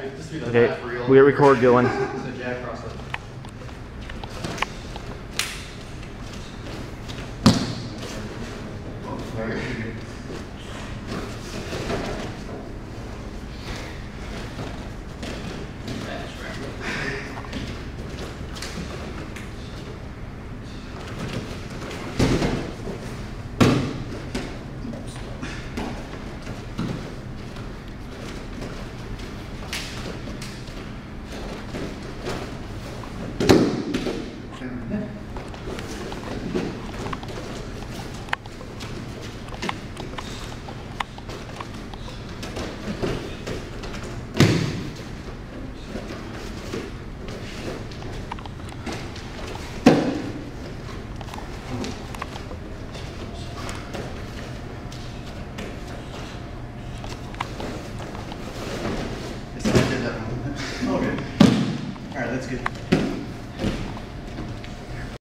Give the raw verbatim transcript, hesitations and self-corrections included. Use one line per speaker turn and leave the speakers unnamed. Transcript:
this would be the
Okay,
half reel.
we got record going.
So jack cross it. Okay. All right, that's good.